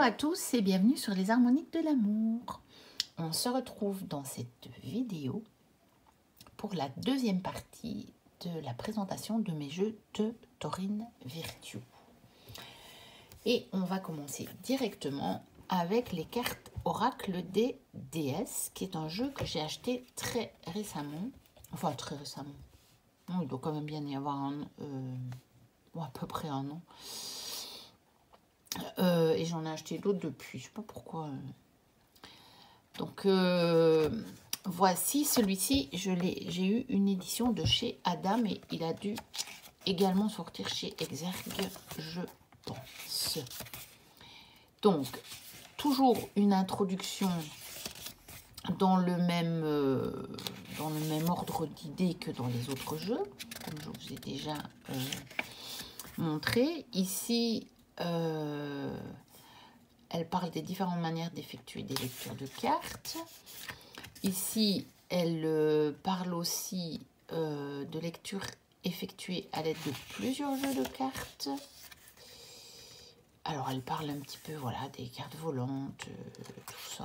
à tous et bienvenue sur les harmoniques de l'amour. On se retrouve dans cette vidéo pour la deuxième partie de la présentation de mes jeux de Taurine Virtue. Et on va commencer directement avec les cartes Oracle des déesses, qui est un jeu que j'ai acheté très récemment. Enfin, très récemment. Il doit quand même bien y avoir à peu près un an. Et j'en ai acheté d'autres depuis, je sais pas pourquoi. Donc voici celui-ci, j'ai eu une édition de chez Adam et il a dû également sortir chez Exergue, je pense. Donc toujours une introduction dans le même ordre d'idées que dans les autres jeux, comme je vous ai déjà montré. Ici, elle parle des différentes manières d'effectuer des lectures de cartes. Ici, elle parle aussi de lectures effectuées à l'aide de plusieurs jeux de cartes. Alors, elle parle un petit peu, voilà, des cartes volantes, tout ça.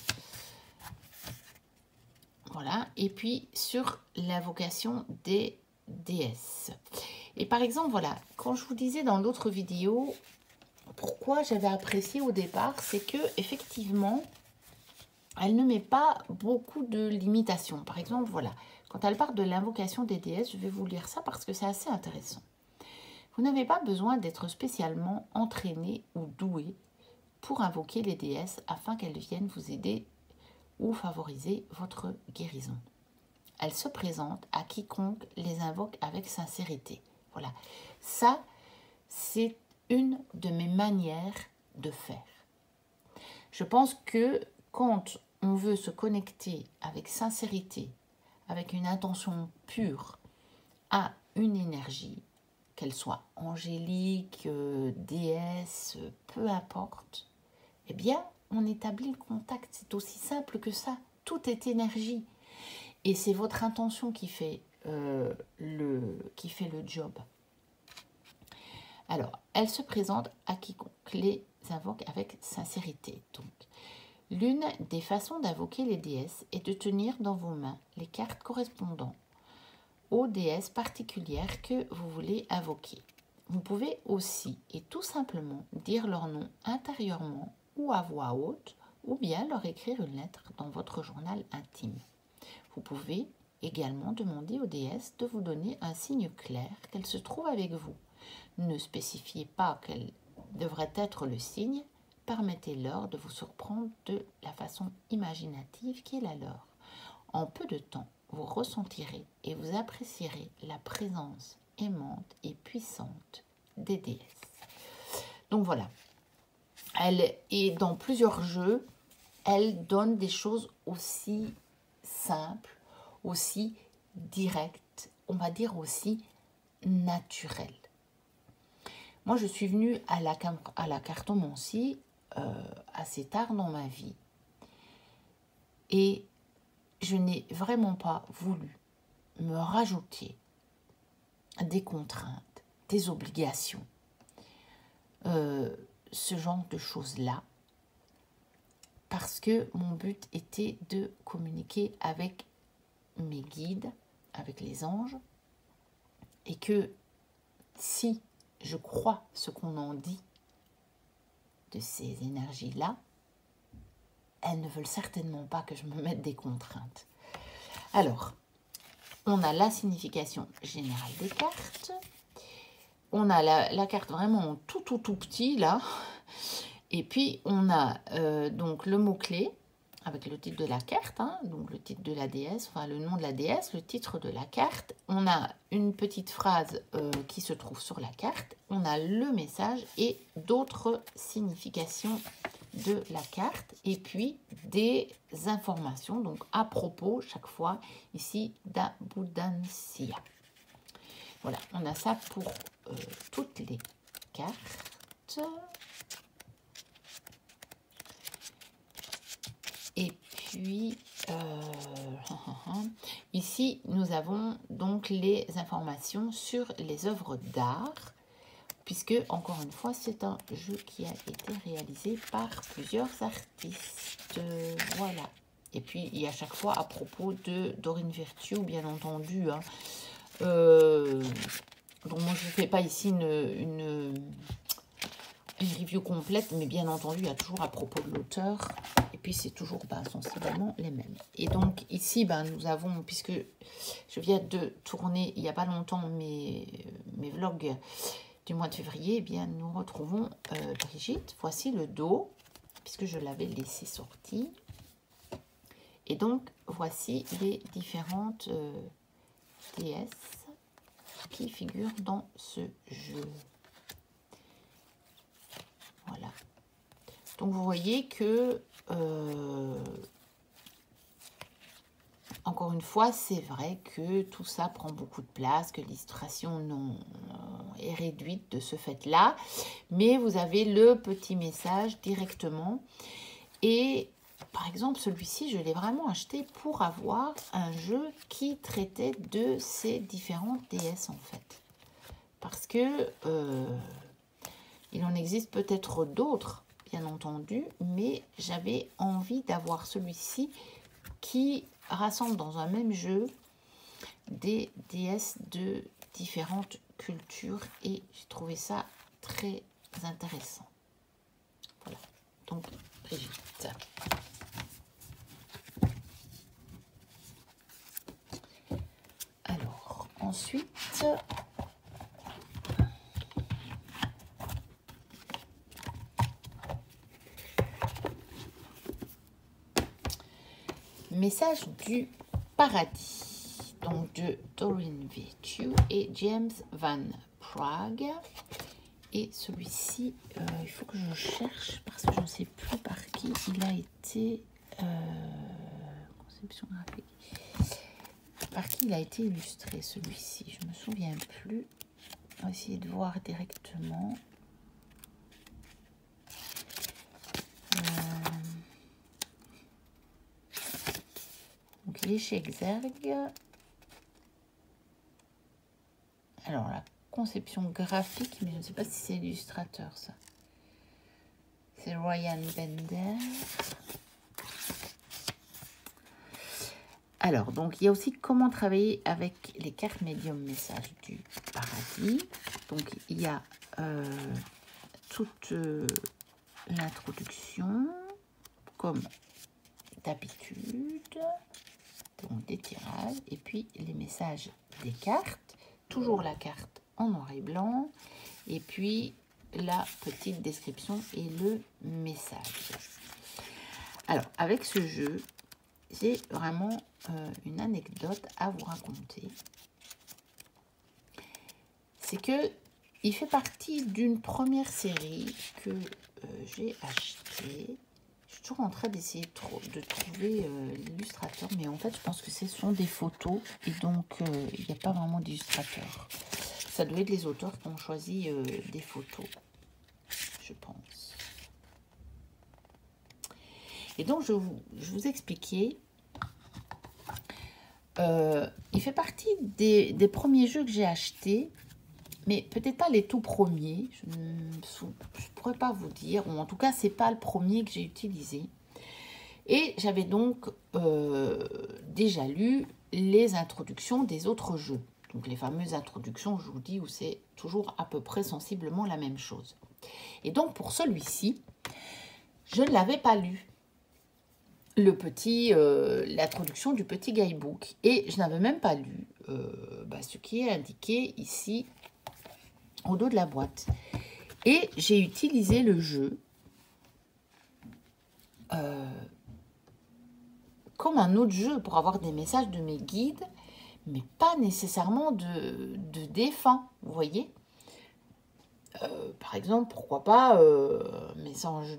Voilà. Et puis, sur l'invocation des déesses. Et par exemple, voilà, quand je vous disais dans l'autre vidéo, pourquoi j'avais apprécié au départ, c'est que effectivement, elle ne met pas beaucoup de limitations. Par exemple, voilà, quand elle parle de l'invocation des déesses, je vais vous lire ça parce que c'est assez intéressant. Vous n'avez pas besoin d'être spécialement entraîné ou doué pour invoquer les déesses afin qu'elles viennent vous aider ou favoriser votre guérison. Elles se présentent à quiconque les invoque avec sincérité. Voilà, ça, c'est une de mes manières de faire. Je pense que quand on veut se connecter avec sincérité, avec une intention pure à une énergie, qu'elle soit angélique, déesse, peu importe, eh bien, on établit le contact. C'est aussi simple que ça. Tout est énergie. Et c'est votre intention qui fait le job. Alors, elle se présente à quiconque les invoque avec sincérité. Donc, l'une des façons d'invoquer les déesses est de tenir dans vos mains les cartes correspondant aux déesses particulières que vous voulez invoquer. Vous pouvez aussi et tout simplement dire leur nom intérieurement ou à voix haute, ou bien leur écrire une lettre dans votre journal intime. Vous pouvez également demander aux déesses de vous donner un signe clair qu'elles se trouvent avec vous. Ne spécifiez pas quel devrait être le signe, permettez-leur de vous surprendre de la façon imaginative qui est la leur. En peu de temps, vous ressentirez et vous apprécierez la présence aimante et puissante des déesses. Donc voilà, elle est dans plusieurs jeux, elle donne des choses aussi simples, aussi directes, on va dire aussi naturelles. Moi, je suis venue à la cartomancie assez tard dans ma vie. Et je n'ai vraiment pas voulu me rajouter des contraintes, des obligations, ce genre de choses-là, parce que mon but était de communiquer avec mes guides, avec les anges, et que si je crois ce qu'on en dit de ces énergies-là, elles ne veulent certainement pas que je me mette des contraintes. Alors, on a la signification générale des cartes. On a la carte vraiment tout petit, là. Et puis, on a donc le mot-clé avec le titre de la carte, hein, donc le titre de la déesse, enfin le nom de la déesse, le titre de la carte. On a une petite phrase qui se trouve sur la carte. On a le message et d'autres significations de la carte. Et puis des informations, donc à propos, chaque fois, ici, d'abundancia. Voilà, on a ça pour toutes les cartes. Et puis, ici, nous avons donc les informations sur les œuvres d'art, puisque, encore une fois, c'est un jeu qui a été réalisé par plusieurs artistes. Voilà. Et puis, il y a chaque fois à propos de Dorine Virtue, bien entendu. Hein. Donc, moi, je ne fais pas ici une review complète, mais bien entendu, il y a toujours à propos de l'auteur. Et puis, c'est toujours sensiblement les mêmes. Et donc, ici, nous avons, puisque je viens de tourner, il n'y a pas longtemps, mes vlogs du mois de février, eh bien, nous retrouvons Brigitte. Voici le dos, puisque je l'avais laissé sorti. Et donc, voici les différentes déesses qui figurent dans ce jeu. Voilà. Donc, vous voyez que, encore une fois, c'est vrai que tout ça prend beaucoup de place, que l'illustration est réduite de ce fait-là. Mais vous avez le petit message directement. Et, par exemple, celui-ci, je l'ai vraiment acheté pour avoir un jeu qui traitait de ces différentes déesses, en fait. Parce que il en existe peut-être d'autres, bien entendu, mais j'avais envie d'avoir celui-ci qui rassemble dans un même jeu des déesses de différentes cultures et j'ai trouvé ça très intéressant. Voilà, donc Brigitte. Alors, ensuite... Message du paradis, donc de Dorine Virtue et James Van Praagh. Et celui-ci, il faut que je cherche parce que je ne sais plus par qui il a été conception graphique. Par qui il a été illustré celui-ci, je me souviens plus. On va essayer de voir directement. Donc, il est chez Exergue. Alors, la conception graphique, mais je ne sais pas si c'est illustrateur, ça. C'est Ryan Bender. Alors, donc, il y a aussi comment travailler avec les cartes médium message du paradis. Donc, il y a toute l'introduction, comme d'habitude. Donc des tirages et puis les messages des cartes, toujours la carte en noir et blanc et puis la petite description et le message. Alors avec ce jeu, j'ai vraiment une anecdote à vous raconter. C'est que il fait partie d'une première série que j'ai achetée. Je suis toujours en train d'essayer de trouver l'illustrateur, mais en fait, je pense que ce sont des photos et donc il n'y a pas vraiment d'illustrateur. Ça doit être les auteurs qui ont choisi des photos, je pense. Et donc, je vous expliquais, il fait partie des premiers jeux que j'ai achetés, mais peut-être pas les tout premiers, je ne pourrais pas vous dire, ou en tout cas, c'est pas le premier que j'ai utilisé. Et j'avais donc déjà lu les introductions des autres jeux. Donc les fameuses introductions, je vous dis, où c'est toujours à peu près sensiblement la même chose. Et donc pour celui-ci, je ne l'avais pas lu. L'introduction du petit guidebook. Et je n'avais même pas lu ce qui est indiqué ici au dos de la boîte. Et j'ai utilisé le jeu comme un autre jeu pour avoir des messages de mes guides, mais pas nécessairement de défunts, vous voyez. Par exemple, pourquoi pas message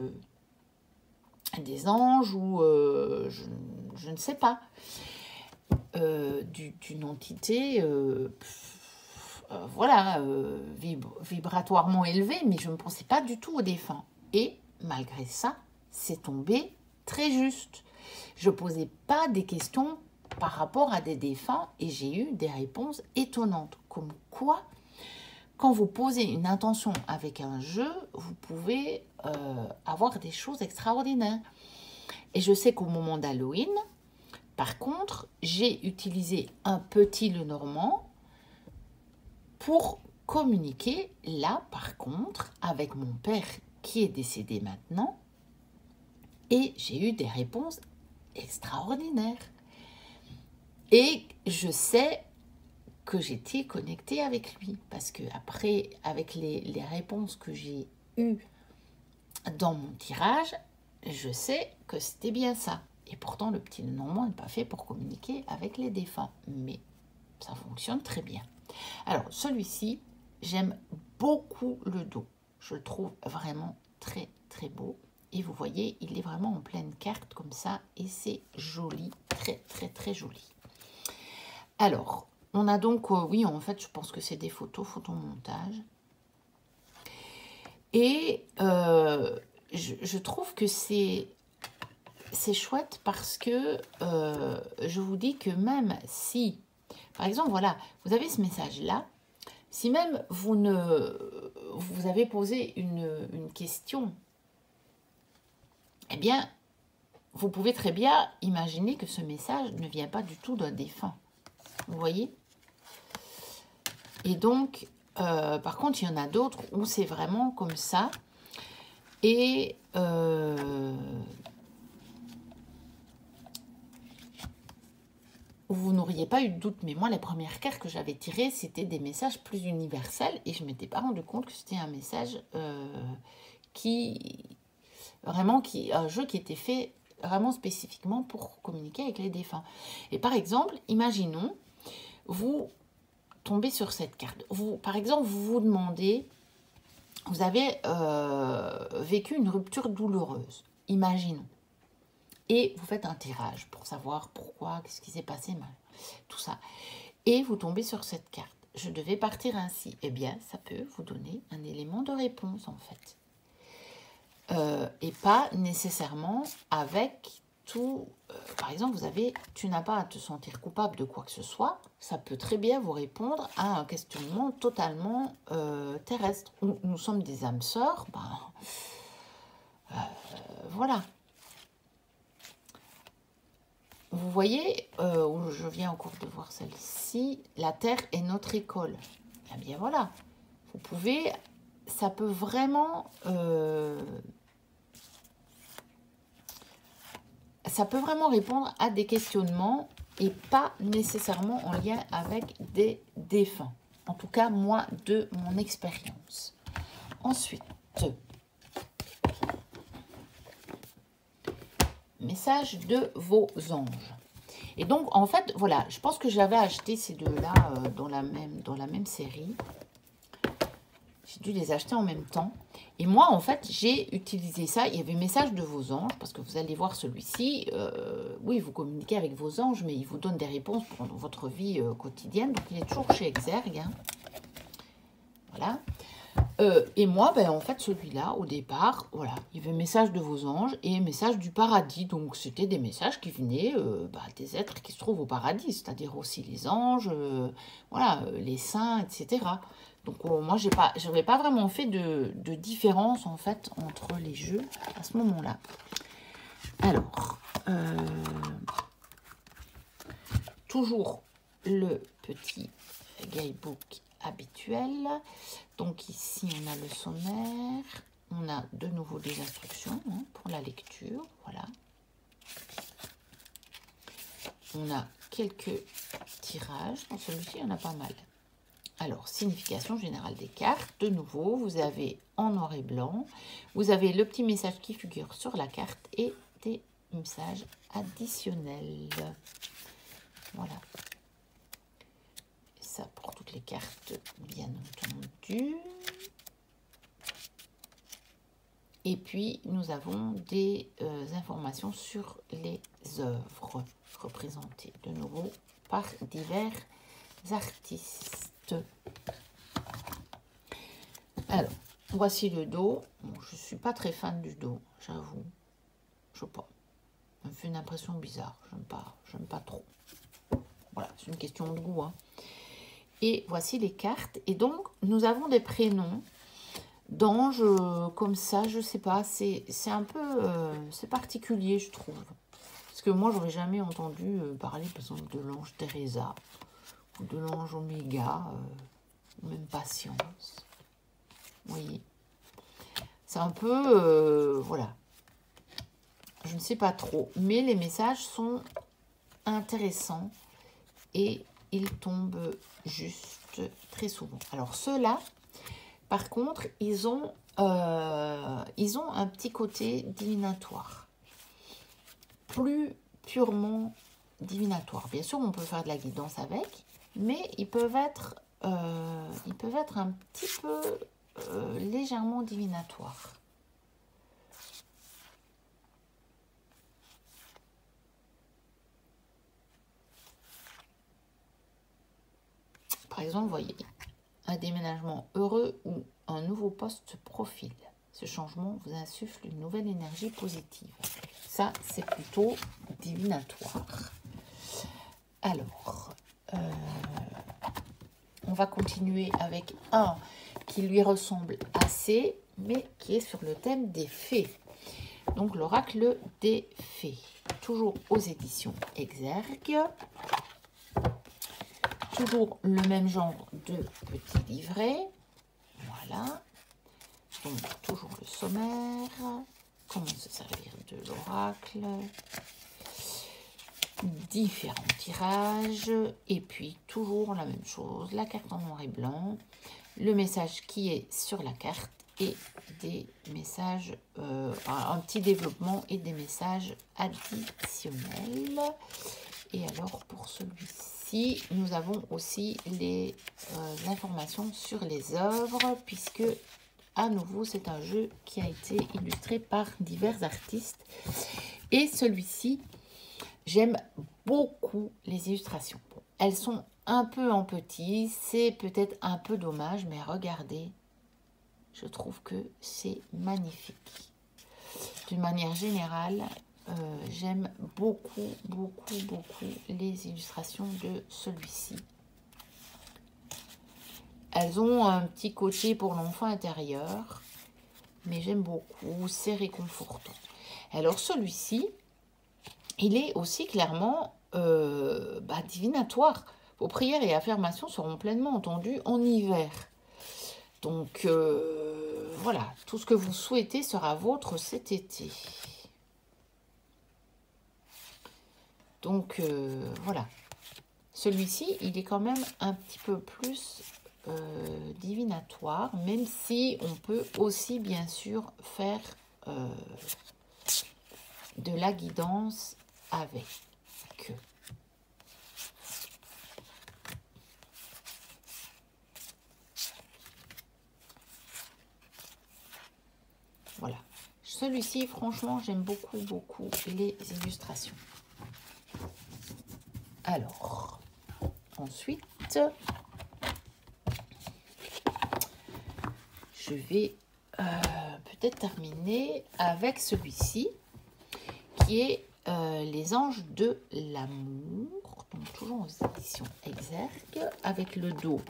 des anges ou je ne sais pas, d'une entité voilà, vibratoirement élevée, mais je ne pensais pas du tout aux défunts. Et malgré ça, c'est tombé très juste. Je ne posais pas des questions par rapport à des défunts et j'ai eu des réponses étonnantes. Comme quoi, quand vous posez une intention avec un jeu, vous pouvez avoir des choses extraordinaires. Et je sais qu'au moment d'Halloween, par contre, j'ai utilisé un petit Lenormand pour communiquer, là, par contre, avec mon père qui est décédé maintenant. Et j'ai eu des réponses extraordinaires. Et je sais que j'étais connectée avec lui. Parce que après, avec les réponses que j'ai eues dans mon tirage, je sais que c'était bien ça. Et pourtant, le petit Lenormand n'est pas fait pour communiquer avec les défunts. Mais ça fonctionne très bien. Alors, celui-ci, j'aime beaucoup le dos. Je le trouve vraiment très, très beau. Et vous voyez, il est vraiment en pleine carte comme ça. Et c'est joli, très, très, très joli. Alors, on a donc, oui, en fait, je pense que c'est des photomontage. Et je trouve que c'est chouette parce que je vous dis que même si, par exemple, voilà, vous avez ce message-là, si même vous avez posé une question, eh bien, vous pouvez très bien imaginer que ce message ne vient pas du tout d'un défunt. Vous voyez? Et donc, par contre, il y en a d'autres où c'est vraiment comme ça. Et vous n'auriez pas eu de doute. Mais moi, les premières cartes que j'avais tirées, c'était des messages plus universels. Et je ne m'étais pas rendu compte que c'était un message un jeu qui était fait vraiment spécifiquement pour communiquer avec les défunts. Et par exemple, imaginons, vous tombez sur cette carte. Par exemple, vous vous demandez, vous avez vécu une rupture douloureuse, imaginons. Et vous faites un tirage pour savoir pourquoi, qu'est-ce qui s'est passé, tout ça. Et vous tombez sur cette carte. Je devais partir ainsi. Eh bien, ça peut vous donner un élément de réponse, en fait. Et pas nécessairement avec tout... par exemple, tu n'as pas à te sentir coupable de quoi que ce soit. Ça peut très bien vous répondre à un questionnement totalement terrestre. Nous sommes des âmes sœurs. Voilà. Vous voyez, je viens encore de voir celle-ci, la Terre est notre école. Eh bien voilà, vous pouvez, ça peut vraiment répondre à des questionnements et pas nécessairement en lien avec des défunts. En tout cas, moi, de mon expérience. Ensuite, message de vos anges. Et donc, en fait, voilà, je pense que j'avais acheté ces deux-là dans la même série. J'ai dû les acheter en même temps. Et moi, en fait, j'ai utilisé ça. Il y avait message de vos anges, parce que vous allez voir celui-ci. Oui, vous communiquez avec vos anges, mais ils vous donnent des réponses pour votre vie quotidienne. Donc, il est toujours chez Exergue. Hein. Voilà. Et moi, ben, en fait, celui-là, au départ, voilà, il y avait message de vos anges et message du paradis. Donc, c'était des messages qui venaient des êtres qui se trouvent au paradis, c'est-à-dire aussi les anges, voilà, les saints, etc. Donc, moi, je n'avais pas vraiment fait de différence, en fait, entre les jeux à ce moment-là. Alors, toujours le petit guidebook habituel. Donc ici, on a le sommaire. On a de nouveau des instructions pour la lecture. Voilà. On a quelques tirages. Dans celui-ci, il y en a pas mal. Alors, signification générale des cartes. De nouveau, vous avez en noir et blanc. Vous avez le petit message qui figure sur la carte et des messages additionnels. Voilà. Ça pour toutes les cartes, bien entendu. Et puis, nous avons des informations sur les œuvres représentées, de nouveau, par divers artistes. Alors, voici le dos. Bon, je ne suis pas très fan du dos, j'avoue. Je sais pas. Ça me fait une impression bizarre. J'aime pas trop. Voilà, c'est une question de goût. Hein. Et voici les cartes. Et donc, nous avons des prénoms d'anges comme ça, je sais pas. C'est un peu... c'est particulier, je trouve. Parce que moi, j'aurais jamais entendu parler, par exemple, de l'ange Teresa ou de l'ange Oméga, ou même Patience. Vous voyez, c'est un peu... voilà. Je ne sais pas trop. Mais les messages sont intéressants et ils tombent juste très souvent. Alors, ceux-là, par contre, ils ont un petit côté divinatoire. Plus purement divinatoire. Bien sûr, on peut faire de la guidance avec, mais ils peuvent être un petit peu légèrement divinatoires. Par exemple, vous voyez, un déménagement heureux ou un nouveau poste profil. Ce changement vous insuffle une nouvelle énergie positive. Ça, c'est plutôt divinatoire. Alors, on va continuer avec un qui lui ressemble assez, mais qui est sur le thème des fées. Donc, l'oracle des fées. Toujours aux éditions Exergue. Toujours le même genre de petits livrets. Voilà. Donc, toujours le sommaire. Comment se servir de l'oracle. Différents tirages. Et puis, toujours la même chose. La carte en noir et blanc. Le message qui est sur la carte. Et des messages, un petit développement et des messages additionnels. Et alors, pour celui-ci, nous avons aussi les informations sur les œuvres, puisque, à nouveau, c'est un jeu qui a été illustré par divers artistes. Et celui-ci, j'aime beaucoup les illustrations. Bon, elles sont un peu en petit, c'est peut-être un peu dommage, mais regardez, je trouve que c'est magnifique. D'une manière générale, j'aime beaucoup les illustrations de celui-ci. Elles ont un petit côté pour l'enfant intérieur, mais j'aime beaucoup, c'est réconfortant. Alors celui-ci, il est aussi clairement divinatoire. Vos prières et affirmations seront pleinement entendues en hiver. Donc voilà, tout ce que vous souhaitez sera vôtre cet été. Donc voilà, celui-ci, il est quand même un petit peu plus divinatoire, même si on peut aussi bien sûr faire de la guidance avec. Voilà, celui-ci, franchement, j'aime beaucoup les illustrations. Alors, ensuite, je vais peut-être terminer avec celui-ci, qui est les anges de l'amour, donc toujours aux éditions Exergue, avec le dos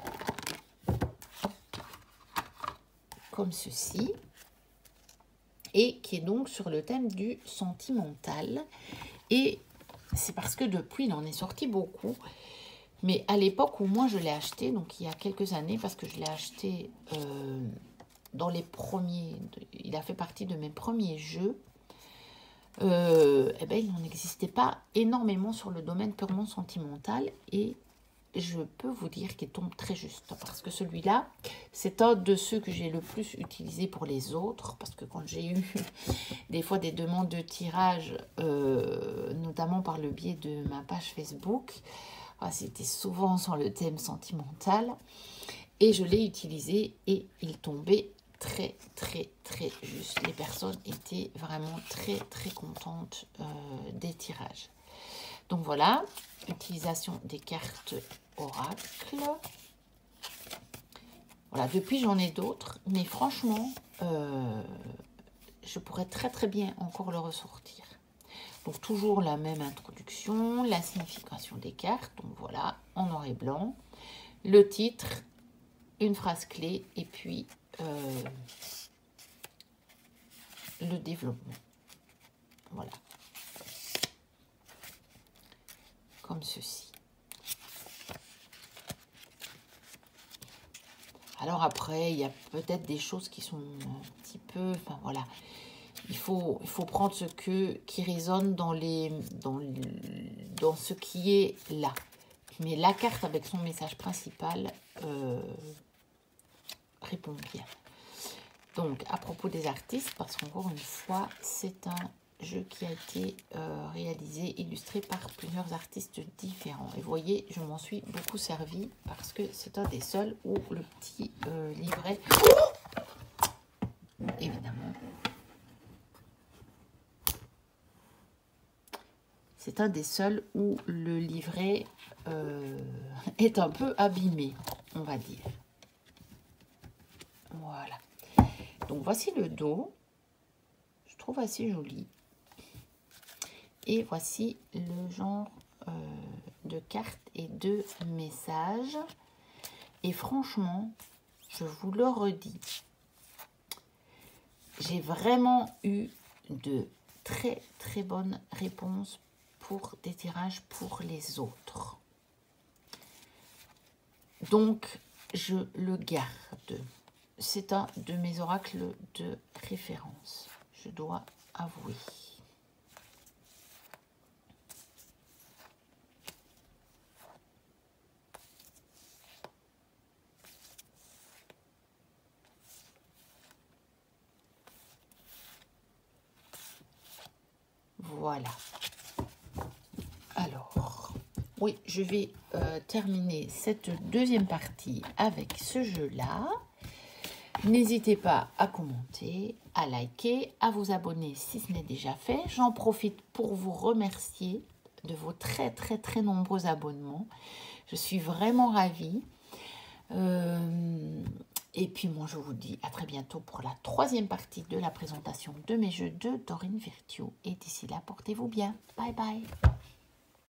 comme ceci, et qui est donc sur le thème du sentimental. Et c'est parce que depuis, il en est sorti beaucoup. Mais à l'époque où moi je l'ai acheté, donc il y a quelques années, parce que je l'ai acheté dans les premiers, il a fait partie de mes premiers jeux, il n'en existait pas énormément sur le domaine purement sentimental. Et je peux vous dire qu'il tombe très juste. Parce que celui-là, c'est un de ceux que j'ai le plus utilisé pour les autres. Parce que quand j'ai eu des fois des demandes de tirage, notamment par le biais de ma page Facebook, c'était souvent sur le thème sentimental. Et je l'ai utilisé et il tombait très juste. Les personnes étaient vraiment très contentes des tirages. Donc voilà, utilisation des cartes oracle. Voilà, depuis j'en ai d'autres, mais franchement, je pourrais très bien encore le ressortir. Donc toujours la même introduction, la signification des cartes, donc voilà, en noir et blanc. le titre, une phrase clé et puis le développement. Voilà. Comme ceci. Alors après, il y a peut-être des choses qui sont un petit peu... Enfin voilà. Il faut prendre ce qui résonne dans ce qui est là. Mais la carte avec son message principal répond bien. Donc, à propos des artistes, parce qu'encore une fois, c'est un jeu qui a été réalisé, illustré par plusieurs artistes différents. Et vous voyez, je m'en suis beaucoup servi parce que c'est un des seuls où le petit livret, évidemment, c'est un des seuls où le livret est un peu abîmé, on va dire. Voilà. Donc, voici le dos. Je trouve assez joli. Et voici le genre de cartes et de messages. Et franchement, je vous le redis, j'ai vraiment eu de très très bonnes réponses pour des tirages pour les autres. Donc, je le garde. C'est un de mes oracles de référence, je dois avouer. Voilà. Alors, oui, je vais terminer cette deuxième partie avec ce jeu-là. N'hésitez pas à commenter, à liker, à vous abonner si ce n'est déjà fait. J'en profite pour vous remercier de vos très très très nombreux abonnements. Je suis vraiment ravie. Et puis moi je vous dis à très bientôt pour la troisième partie de la présentation de mes jeux de Dorine Virtue. Et d'ici là, portez-vous bien. Bye bye.